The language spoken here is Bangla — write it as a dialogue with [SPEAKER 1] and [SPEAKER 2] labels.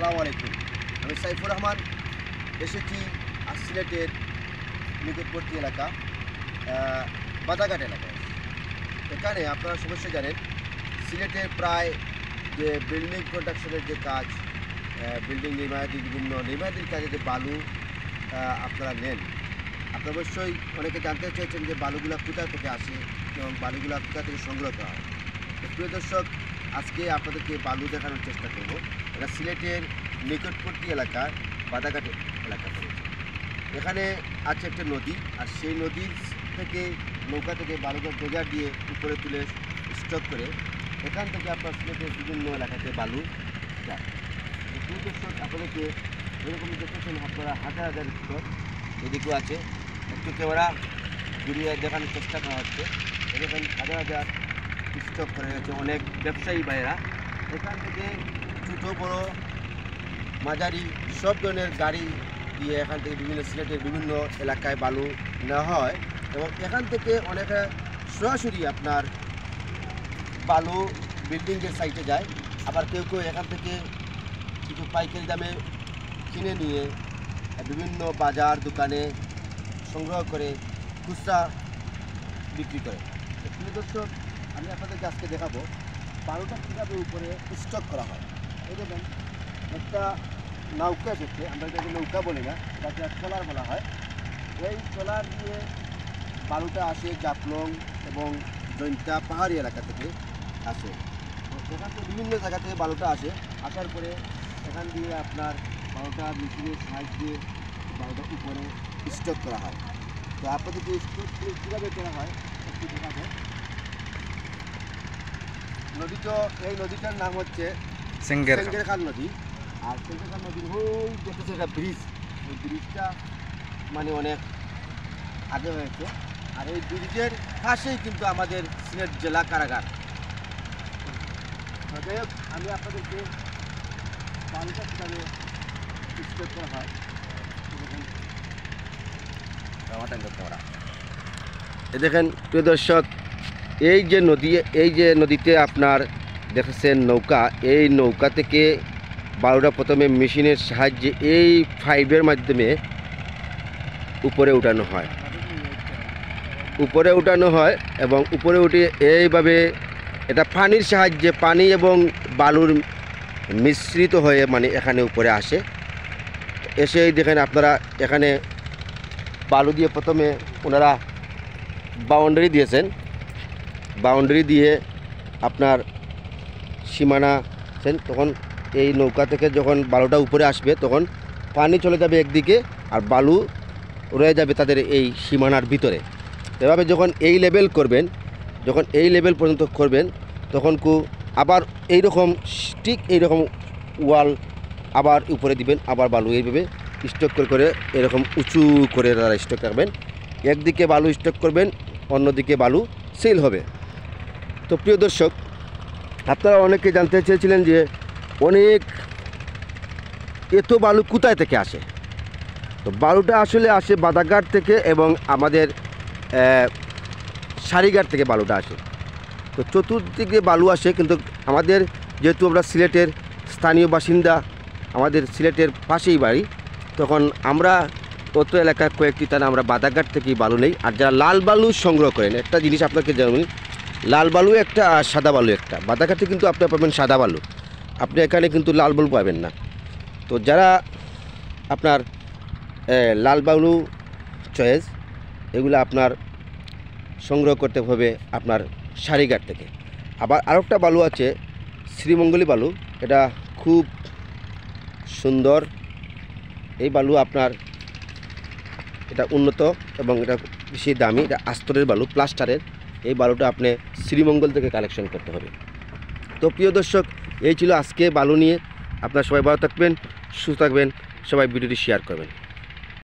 [SPEAKER 1] আসসালামু আলাইকুম। আমি সাইফুর রহমান এসেছি সিলেটের নিকটবর্তী এলাকা বাদাঘাট এলাকায়। এখানে আপনারা সমস্যা জানেন, সিলেটের প্রায় যে বিল্ডিং প্রোডাকশনের যে কাজ, বিল্ডিং নির্মাণাধীন বিভিন্ন নির্মাণাধীন কাজে যে বালু আপনারা নেন, আপনারা অবশ্যই অনেকে জানতে চেয়েছেন যে বালুগুলো কোথা থেকে আসে এবং বালুগুলো কোথা থেকে সংগ্রহ করা হয়। প্রিয় দর্শক, আজকে আপনাদেরকে বালু দেখানোর চেষ্টা করব। এটা সিলেটের নিকটবর্তী এলাকার বাদাঘাট এলাকা পড়েছে। এখানে আছে একটা নদী, আর সেই নদীর থেকে নৌকা থেকে বালুটা ডোজার দিয়ে উপরে তুলে স্টক করে এখান থেকে আপনার সিলেটের বিভিন্ন এলাকাতে বালু যায়। প্রিয় দর্শক, আপনাদেরকে এরকম দেখেছেন আপনারা হাজার হাজার স্টক এদিকেও আছে। একটু ক্যামেরা ঘুরিয়ে দেখানোর চেষ্টা করা হচ্ছে। এরকম হাজার হাজার স্টক করে গেছে অনেক ব্যবসায়ী ভাইয়েরা। এখান থেকে ছোটো বড় মাঝারি সব ধরনের গাড়ি দিয়ে এখান থেকে বিভিন্ন সিলেটের বিভিন্ন এলাকায় বালু নেওয়া হয় এবং এখান থেকে অনেকে সরাসরি আপনার বালু বিল্ডিংয়ের সাইটে যায়। আবার কেউ কেউ এখান থেকে কিছু পাইকারি দামে কিনে নিয়ে বিভিন্ন বাজার দোকানে সংগ্রহ করে খুচরা বিক্রি করে। প্রিয় দর্শক, আমি আপনাদেরকে আজকে দেখাবো বালুটা কীভাবে উপরে স্টক করা হয়। এই দেখবেন একটা নৌকা এসেছে, আমরা এটাকে নৌকা বলি না, এটাকে ট্রলার বলা হয়। এই ট্রলার দিয়ে বালুটা আসে জাফলং এবং জৈন্তা পাহাড়ি এলাকা থেকে আসে। এখান থেকে বিভিন্ন জায়গা থেকে বালুটা আসে, আসার পরে এখান দিয়ে আপনার বালুটা মেশিনের সাহায্যে বালুটা উপরে স্টক করা হয়। তো আপনাদেরকে স্টক কীভাবে করা হয় একটু দেখাবো। নদীটা, এই নদীটার নাম হচ্ছে সেঙ্গের খাল নদী। আর সেঙ্গের খাল নদীর ওই দেখতেছে একটা ব্রিজ, ওই ব্রিজটা মানে অনেক আগে হয়েছে। আর এই ব্রিজের পাশেই কিন্তু আমাদের সিলেট জেলা কারাগার। যাই হোক, আমি আপনাদেরকে বালুটা কীভাবে স্টোর করা হয় দেখেন। প্রিয় দর্শক, এই যে নদীতে আপনার দেখেছেন নৌকা, এই নৌকা থেকে বালুটা প্রথমে মেশিনের সাহায্যে এই পাইপের মাধ্যমে উপরে উঠানো হয় এবং উপরে উঠে এইভাবে এটা পানির সাহায্যে, পানি এবং বালুর মিশ্রিত হয়ে মানে এখানে উপরে আসে। এসেই দেখেন আপনারা এখানে বালু দিয়ে প্রথমে ওনারা বাউন্ডারি দিয়েছেন। বাউন্ডারি দিয়ে আপনার সীমানা তখন এই নৌকা থেকে যখন বালুটা উপরে আসবে তখন পানি চলে যাবে একদিকে আর বালু রয়ে যাবে তাদের এই সীমানার ভিতরে। এভাবে যখন এই লেভেল করবেন, যখন এই লেভেল পর্যন্ত করবেন তখন আবার এইরকম ঠিক এইরকম ওয়াল আবার উপরে দিবেন, আবার বালু এইভাবে স্টক করে এরকম উঁচু করে তারা স্টক রাখবেন। একদিকে বালু স্টক করবেন, অন্যদিকে বালু সেল হবে। তো প্রিয় দর্শক, আপনারা অনেকে জানতে চেয়েছিলেন যে এত বালু কোথায় থেকে আসে। তো বালুটা আসলে আসে বাদাঘাট থেকে এবং আমাদের সারিঘাট থেকে বালুটা আসে। তো চতুর্দিকে বালু আসে, কিন্তু আমাদের যেহেতু আমরা সিলেটের স্থানীয় বাসিন্দা, আমাদের সিলেটের পাশেই বাড়ি, তখন আমরা অত এলাকার কয়েকটি তারা আমরা বাদাঘাট থেকেই বালু নেই। আর যারা লাল বালু সংগ্রহ করেন, একটা জিনিস আপনাকে জানাবেন, লাল বালু একটা আর সাদা বালু একটা। বাদাঘাটে কিন্তু আপনি পাবেন সাদা বালু, আপনি এখানে কিন্তু লাল বালু পাবেন না। তো যারা আপনার লাল বালু চয়েস, এগুলো আপনার সংগ্রহ করতে হবে আপনার সারিঘাট থেকে। আবার আরেকটা বালু আছে শ্রীমঙ্গলী বালু, এটা খুব সুন্দর। এই বালু আপনার এটা উন্নত এবং এটা বেশি দামি, এটা আস্তরের বালু, প্লাস্টারের। এই বালুটা আপনি শ্রীমঙ্গল থেকে কালেকশন করতে হবে। তো প্রিয় দর্শক, এই ছিল আজকে বালু নিয়ে। আপনারা সবাই ভালো থাকবেন, সুস্থ থাকবেন, সবাই ভিডিওটি শেয়ার করবেন।